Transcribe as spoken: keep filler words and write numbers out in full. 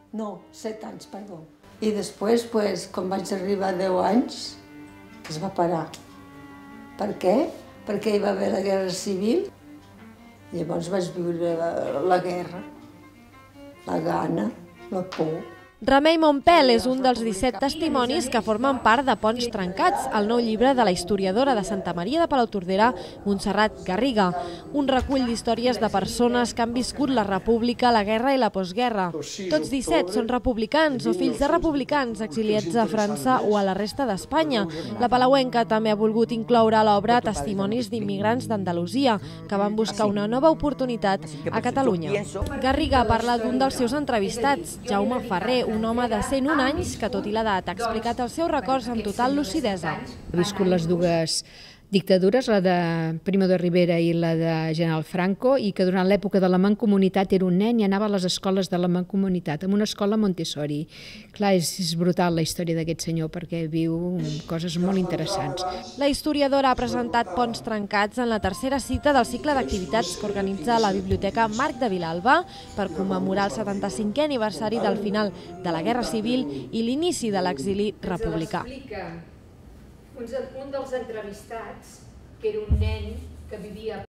No, set anys, perdó. I després, pues, quan vaig arribar a deu anys, es va parar. Per què? Perquè hi va haver la Guerra Civil. Llavors vaig viure la, la guerra, la gana, la por. Remei Montpel és un dels disset testimonis que formen part de Ponts trencats, el nou llibre de la historiadora de Santa Maria de Palautordera, Montserrat Garriga. Un recull d'històries de persones que han viscut la república, la guerra i la postguerra. Tots disset són republicans o fills de republicans exiliats a França o a la resta d'Espanya. La palauenca també ha volgut incloure a l'obra testimonis d'immigrants d'Andalusia que van buscar una nova oportunitat a Catalunya. Garriga parla d'un dels seus entrevistats, Jaume Ferrer, un home de cent un anys que, tot i l'edat, ha explicat els seus records amb total lucidesa. Ha viscut les dues dictadures, la de Primo de Rivera i la de General Franco, i que durant l'època de la Mancomunitat era un nen i anava a les escoles de la Mancomunitat, en una escola Montessori. Clar, és, és brutal la història d'aquest senyor perquè viu coses molt interessants. La historiadora ha presentat Ponts trencats en la tercera cita del cicle d'activitats que organitza la Biblioteca Marc de Vilalba per commemorar el setanta-cinquè aniversari del final de la Guerra Civil i l'inici de l'exili republicà. Un dels entrevistats, que era un nen que vivia